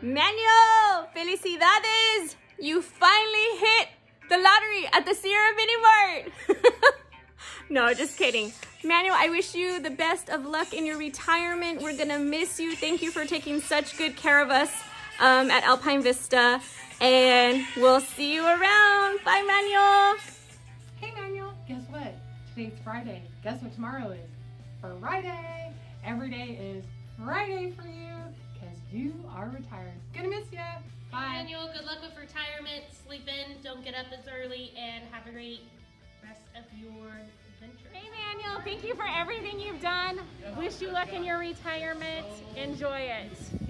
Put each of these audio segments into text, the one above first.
Manuel, felicidades! You finally hit the lottery at the Sierra Mini Mart. No, just kidding. Manuel, I wish you the best of luck in your retirement. We're gonna miss you. Thank you for taking such good care of us at Alpine Vista. And we'll see you around. Bye, Manuel. Hey, Manuel, guess what? Today's Friday. Guess what tomorrow is? Friday. Every day is Friday for you because you are retired. Gonna miss you. Bye. Hey, Manuel, good luck with retirement. Sleep in, don't get up as early, and have a great rest of your adventure. Hey, Manuel, thank you for everything you've done. Wish you luck in your retirement. Enjoy it.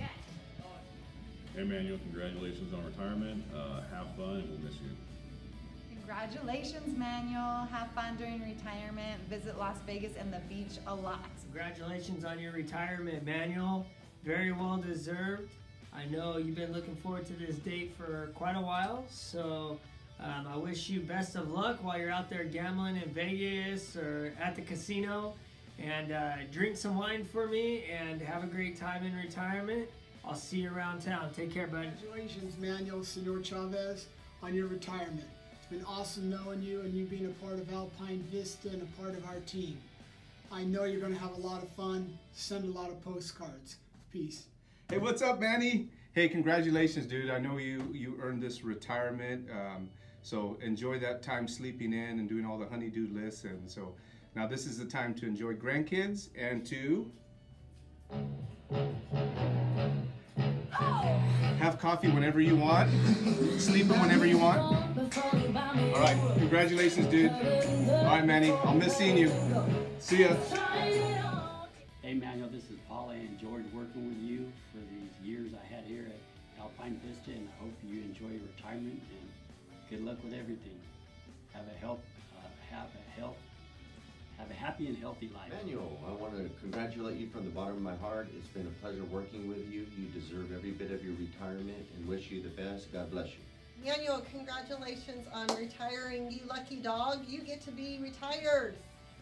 Hey, Manuel, congratulations on retirement. Have fun, and we'll miss you. Congratulations, Manuel. Have fun during retirement. Visit Las Vegas and the beach a lot. Congratulations on your retirement, Manuel. Very well deserved. I know you've been looking forward to this date for quite a while, so I wish you best of luck while you're out there gambling in Vegas or at the casino. And drink some wine for me and have a great time in retirement. I'll see you around town. Take care, bud. Congratulations, Manuel Chavez, on your retirement. It's been awesome knowing you and you being a part of Alpine Vista and a part of our team. I know you're going to have a lot of fun. Send a lot of postcards. Peace. Hey, what's up, Manny? Hey, congratulations, dude. I know you earned this retirement. So enjoy that time sleeping in and doing all the honeydew lists. And so now this is the time to enjoy grandkids and to have coffee whenever you want, sleep in whenever you want. All right, congratulations, dude. All right, Manny, I'll miss seeing you. See ya. Hey, Manuel, this is Paula. I enjoyed working with you for these years I had here at Alpine Vista, and I hope you enjoy your retirement and good luck with everything. Have a happy and healthy life. Manuel, I want to congratulate you from the bottom of my heart. It's been a pleasure working with you. You deserve every bit of your retirement and wish you the best. God bless you. Manuel, congratulations on retiring. You lucky dog. You get to be retired.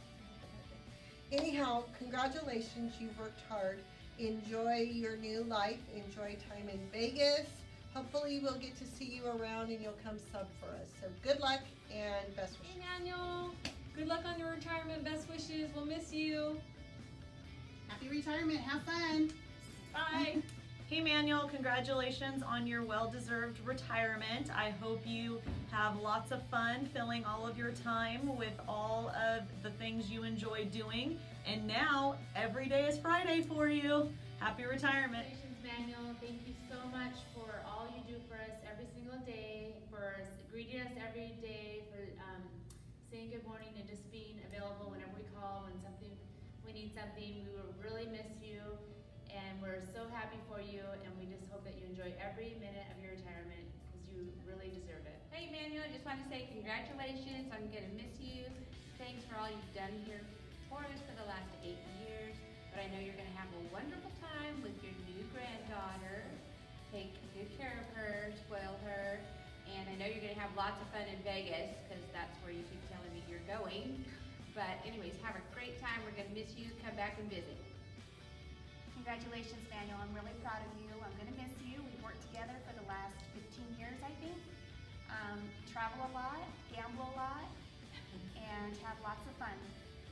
Anyhow, congratulations. You've worked hard. Enjoy your new life. Enjoy time in Vegas. Hopefully we'll get to see you around and you'll come sub for us. So good luck and best wishes. Hey, Manuel. Good luck on your retirement. Best wishes. We'll miss you. Happy retirement. Have fun. Bye. Hey, Manuel, congratulations on your well-deserved retirement. I hope you have lots of fun filling all of your time with all of the things you enjoy doing. And now, every day is Friday for you. Happy retirement. Congratulations, Manuel. Thank you so much for all you do for us every single day, for greeting us every day, for saying good morning and just being available whenever we call when we need something. We will really miss you, and we're so happy for you, and we just hope that you enjoy every minute of your retirement because you really deserve it. Hey, Manuel, I just want to say congratulations. I'm going to miss you. Thanks for all you've done here for us for the last 8 years, but I know you're going to have a wonderful time with your new granddaughter. Take good care of her, spoil her, and I know you're going to have lots of fun in Vegas because that's where you keep telling me you're going. But anyways, have a great time. We're going to miss you. Come back and visit. Congratulations, Manuel. I'm really proud of you. I'm going to miss you. We've worked together for the last 15 years, I think. Travel a lot, gamble a lot, and have lots of fun.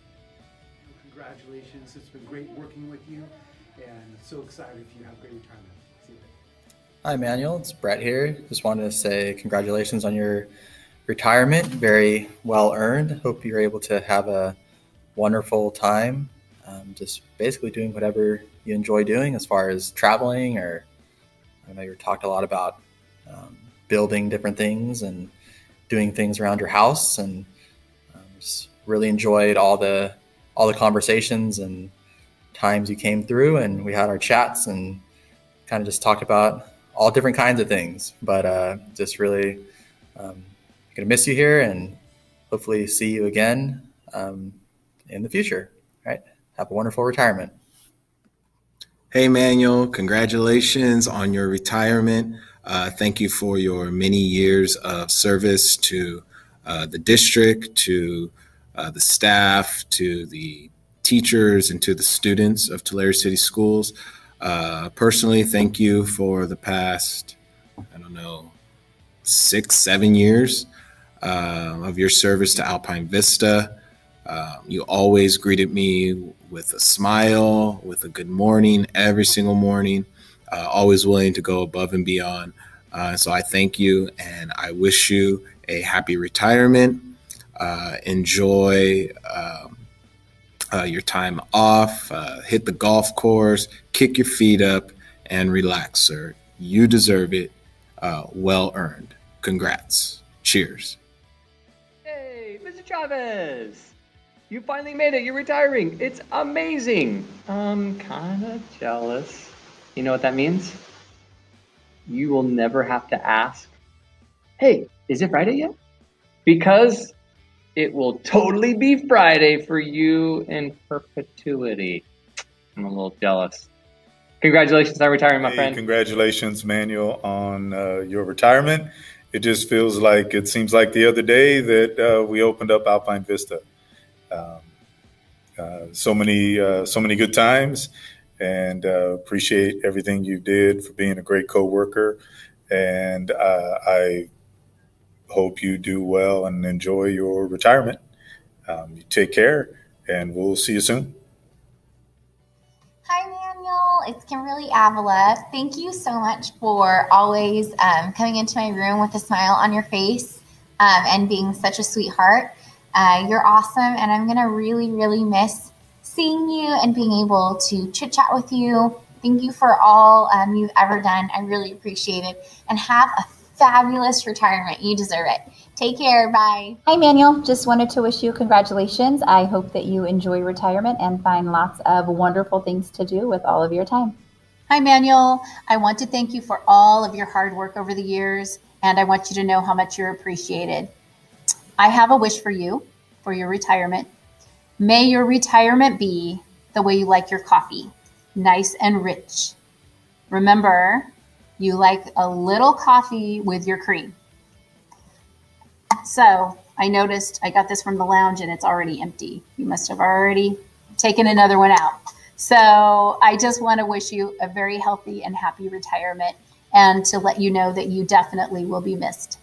Congratulations. It's been great working with you, and so excited if you have a great retirement. See you. Hi, Manuel. It's Brett here. Just wanted to say congratulations on your retirement. Very well earned. Hope you're able to have a wonderful time. Just basically doing whatever you enjoy doing as far as traveling, or I know you talked a lot about building different things and doing things around your house, and just really enjoyed all the conversations and times you came through, and we had our chats and kind of just talked about all different kinds of things, but just really gonna miss you here and hopefully see you again in the future. All right, have a wonderful retirement. Hey, Manuel, congratulations on your retirement. Thank you for your many years of service to the district, to the staff, to the teachers, and to the students of Tulare City Schools. Personally, thank you for the past, 6, 7 years of your service to Alpine Vista. You always greeted me with a smile, with a good morning every single morning, always willing to go above and beyond. So I thank you, and I wish you a happy retirement. Enjoy your time off, hit the golf course, kick your feet up, and relax, sir. You deserve it. Well earned. Congrats. Cheers. Hey, Mr. Chavez! You finally made it. You're retiring. It's amazing. I'm kind of jealous. You know what that means? You will never have to ask, hey, is it Friday yet? Because it will totally be Friday for you in perpetuity. I'm a little jealous. Congratulations on retiring, my friend. Congratulations, Manuel, on your retirement. It just seems like the other day that we opened up Alpine Vista. So many good times, and appreciate everything you did for being a great coworker. And I hope you do well and enjoy your retirement. You take care, and we'll see you soon. Hi, Manuel. It's Kimberly Avila. Thank you so much for always coming into my room with a smile on your face and being such a sweetheart. You're awesome, and I'm going to really, really miss seeing you and being able to chit-chat with you. Thank you for all you've ever done. I really appreciate it. And have a fabulous retirement. You deserve it. Take care. Bye. Hi, Manuel. Just wanted to wish you congratulations. I hope that you enjoy retirement and find lots of wonderful things to do with all of your time. Hi, Manuel. I want to thank you for all of your hard work over the years, and I want you to know how much you're appreciated. I have a wish for you for your retirement. May your retirement be the way you like your coffee, nice and rich. Remember, you like a little coffee with your cream. So I noticed I got this from the lounge and it's already empty. You must have already taken another one out. So I just want to wish you a very healthy and happy retirement and to let you know that you definitely will be missed.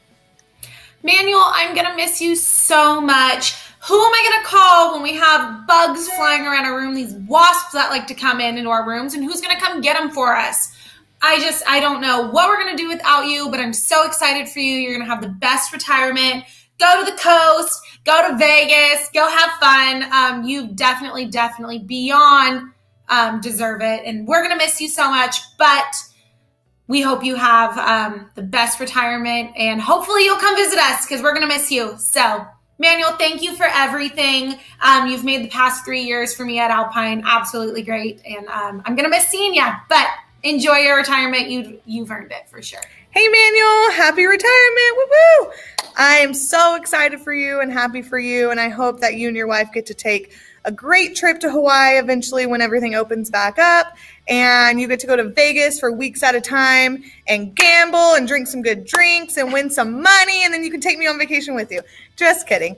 Manuel, I'm going to miss you so much. Who am I going to call when we have bugs flying around our room, these wasps that like to come into our rooms, and who's going to come get them for us? I don't know what we're going to do without you, but I'm so excited for you. You're going to have the best retirement. Go to the coast, go to Vegas, go have fun. You definitely beyond deserve it. And we're going to miss you so much, but we hope you have the best retirement, and hopefully you'll come visit us because we're going to miss you. So, Manuel, thank you for everything. You've made the past 3 years for me at Alpine absolutely great, and I'm going to miss seeing you, but enjoy your retirement. You've earned it for sure. Hey, Manuel, happy retirement. Woo-woo! I'm so excited for you and happy for you, and I hope that you and your wife get to take a great trip to Hawaii eventually when everything opens back up, and you get to go to Vegas for weeks at a time and gamble and drink some good drinks and win some money, and then you can take me on vacation with you. Just kidding.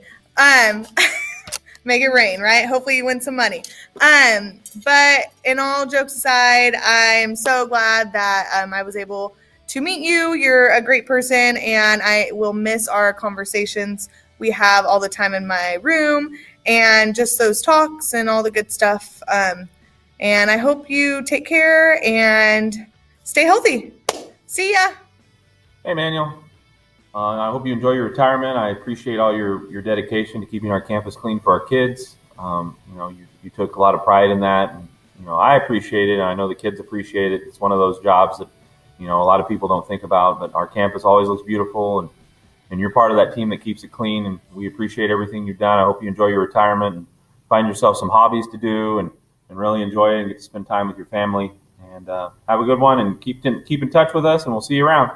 Make it rain, right? Hopefully you win some money. But in all jokes aside, I'm so glad that I was able to meet you. You're a great person, and I will miss our conversations we have all the time in my room and just those talks and all the good stuff. And I hope you take care and stay healthy. See ya. Hey, Manuel. I hope you enjoy your retirement. I appreciate all your dedication to keeping our campus clean for our kids. You took a lot of pride in that. And, I appreciate it, and I know the kids appreciate it. It's one of those jobs that, a lot of people don't think about, but our campus always looks beautiful, and you're part of that team that keeps it clean, and we appreciate everything you've done. I hope you enjoy your retirement and find yourself some hobbies to do and really enjoy it and get to spend time with your family. And have a good one, and keep in touch with us, and we'll see you around.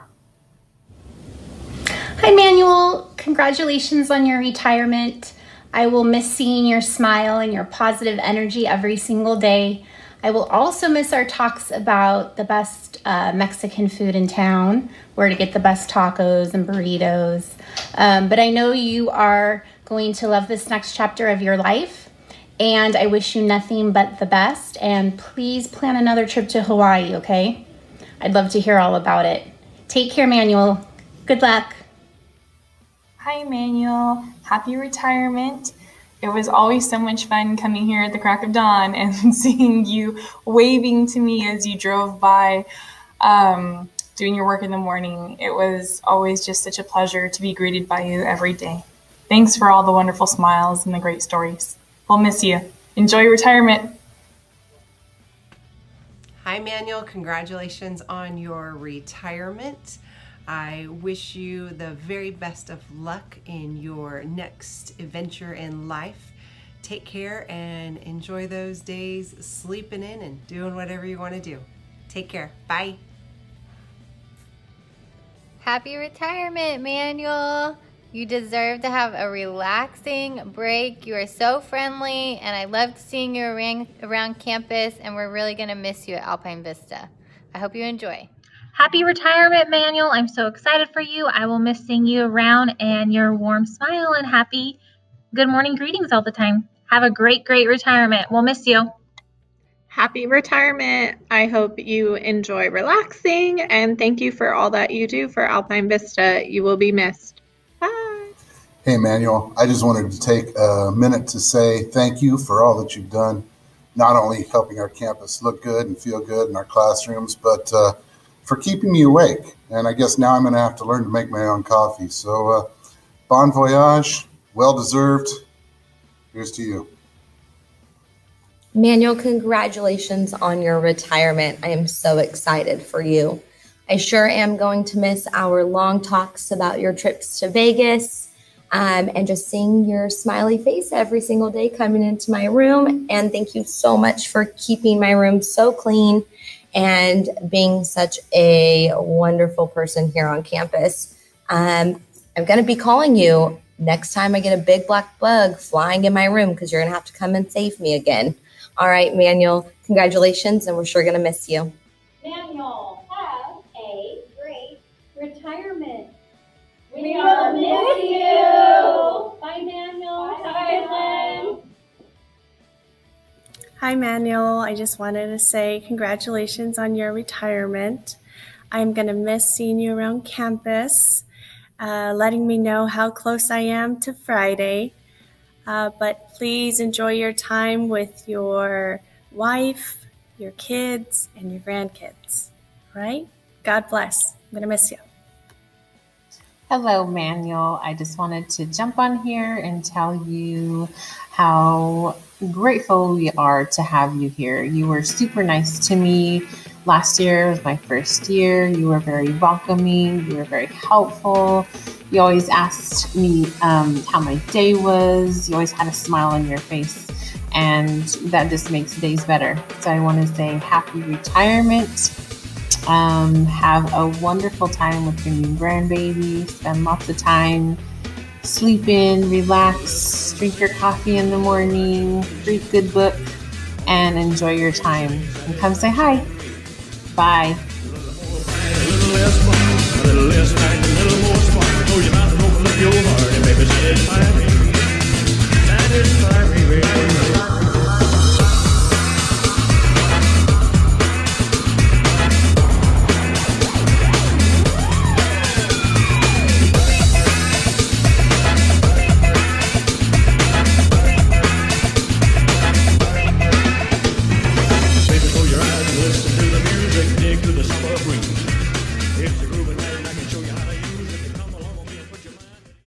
Hi, Manuel. Congratulations on your retirement. I will miss seeing your smile and your positive energy every single day. I will also miss our talks about the best Mexican food in town, where to get the best tacos and burritos. But I know you are going to love this next chapter of your life, And I wish you nothing but the best. And please plan another trip to Hawaii, okay? I'd love to hear all about it. Take care, Manuel. Good luck. Hi, Manuel. Happy retirement. It was always so much fun coming here at the crack of dawn and seeing you waving to me as you drove by, doing your work in the morning. It was always just such a pleasure to be greeted by you every day. Thanks for all the wonderful smiles and the great stories. We'll miss you. Enjoy retirement. Hi, Manuel. Congratulations on your retirement. I wish you the very best of luck in your next adventure in life. Take care and enjoy those days sleeping in and doing whatever you want to do. Take care. Bye. Happy retirement, Manuel. You deserve to have a relaxing break. You are so friendly, and I loved seeing you around campus, and we're really going to miss you at Alpine Vista. I hope you enjoy. Happy retirement, Manuel. I'm so excited for you. I will miss seeing you around and your warm smile and happy good morning greetings all the time. Have a great, great retirement. We'll miss you. Happy retirement. I hope you enjoy relaxing, and thank you for all that you do for Alpine Vista. You will be missed. Bye. Hey, Manuel. I just wanted to take a minute to say thank you for all that you've done, not only helping our campus look good and feel good in our classrooms, but for keeping me awake. And I guess now I'm going to have to learn to make my own coffee. So bon voyage, well-deserved. Here's to you. Manuel, congratulations on your retirement. I am so excited for you. I sure am going to miss our long talks about your trips to Vegas and just seeing your smiley face every single day coming into my room. And thank you so much for keeping my room so clean and being such a wonderful person here on campus. I'm going to be calling you next time I get a big black bug flying in my room because you're going to have to come and save me again. All right, Manuel, congratulations, and we're sure going to miss you. Manuel, have a great retirement. We will miss you. Bye, Manuel. Bye, Lynn. Hi, Manuel. I just wanted to say congratulations on your retirement. I'm going to miss seeing you around campus, letting me know how close I am to Friday. But please enjoy your time with your wife, your kids, and your grandkids. All right? God bless. I'm going to miss you. Hello, Manuel. I just wanted to jump on here and tell you how grateful we are to have you here. You were super nice to me. Last year was my first year. You were very welcoming. You were very helpful. You always asked me how my day was. You always had a smile on your face, and that just makes days better. So I want to say happy retirement. Have a wonderful time with your new grandbaby. Spend lots of time sleeping, relax, drink your coffee in the morning, read a good book, and enjoy your time. And come say hi. Bye. A little less fun, a little less night, a little more smart. Close your mouth and open up your heart, and baby, say it fine.